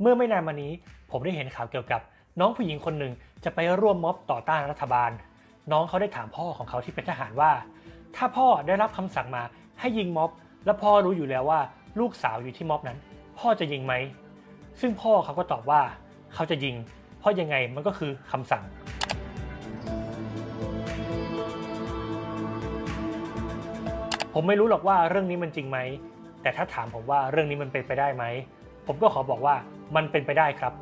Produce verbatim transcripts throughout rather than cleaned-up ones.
เมื่อไม่นานมานี้ผมได้เห็นข่าวเกี่ยวกับน้องผู้หญิงคนหนึ่งจะไปร่วมม็อบต่อต้านรัฐบาลน้องเขาได้ถามพ่อของเขาที่เป็นทหารว่าถ้าพ่อได้รับคำสั่งมาให้ยิงม็อบและพ่อรู้อยู่แล้วว่าลูกสาวอยู่ที่ม็อบนั้นพ่อจะยิงไหมซึ่งพ่อเขาก็ตอบว่าเขาจะยิงเพราะยังไงมันก็คือคำสั่งผมไม่รู้หรอกว่าเรื่องนี้มันจริงไหมแต่ถ้าถามผมว่าเรื่องนี้มันเป็นไปได้ไหมผมก็ขอบอกว่ามันเป็นไปได้ครับ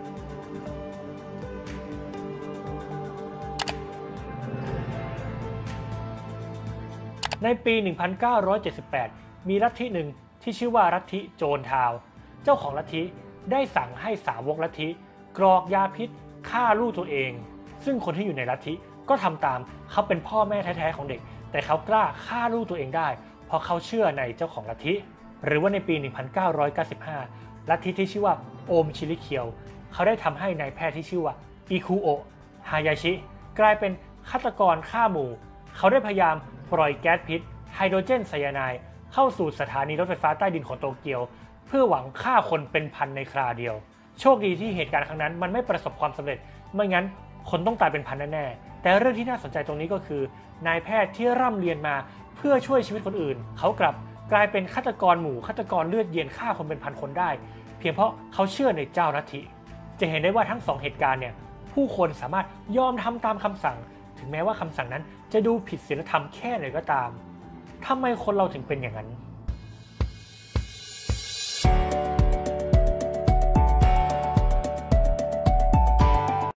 ในปี หนึ่งพันเก้าร้อยเจ็ดสิบแปด มีลัทธิหนึ่งที่ชื่อว่าลัทธิโจนทาวน์เจ้าของลัทธิได้สั่งให้สาวกลัทธิกรอกยาพิษฆ่าลูกตัวเองซึ่งคนที่อยู่ในลัทธิก็ทำตามเขาเป็นพ่อแม่แท้ๆของเด็กแต่เขากล้าฆ่าลูกตัวเองได้เพราะเขาเชื่อในเจ้าของลัทธิหรือว่าในปี หนึ่งพันเก้าร้อยเก้าสิบห้า ลัทธิที่ชื่อว่าโอมชิริเคียวเขาได้ทำให้นายแพทย์ที่ชื่อว่าอิคุโอะฮายาชิกลายเป็นฆาตกรฆ่าหมู่เขาได้พยายามปล่อยแก๊สพิษไฮโดรเจนไซยาไนด์เข้าสู่สถานีรถไฟฟ้าใต้ดินของโตเกียวเพื่อหวังฆ่าคนเป็นพันในคราเดียวโชคดีที่เหตุการณ์ครั้งนั้นมันไม่ประสบความสำเร็จไม่งั้นคนต้องตายเป็นพันแน่ๆแต่เรื่องที่น่าสนใจตรงนี้ก็คือนายแพทย์ที่ร่ำเรียนมาเพื่อช่วยชีวิตคนอื่นเขากลับกลายเป็นฆาตกรหมู่ฆาตกรเลือดเย็นฆ่าคนเป็นพันคนได้เพียงเพราะเขาเชื่อในเจ้าลัทธิจะเห็นได้ว่าทั้งสองเหตุการณ์เนี่ยผู้คนสามารถยอมทำตามคำสั่งถึงแม้ว่าคำสั่งนั้นจะดูผิดศีลธรรมแค่ไหนก็ตามทำไมคนเราถึงเป็นอย่างนั้น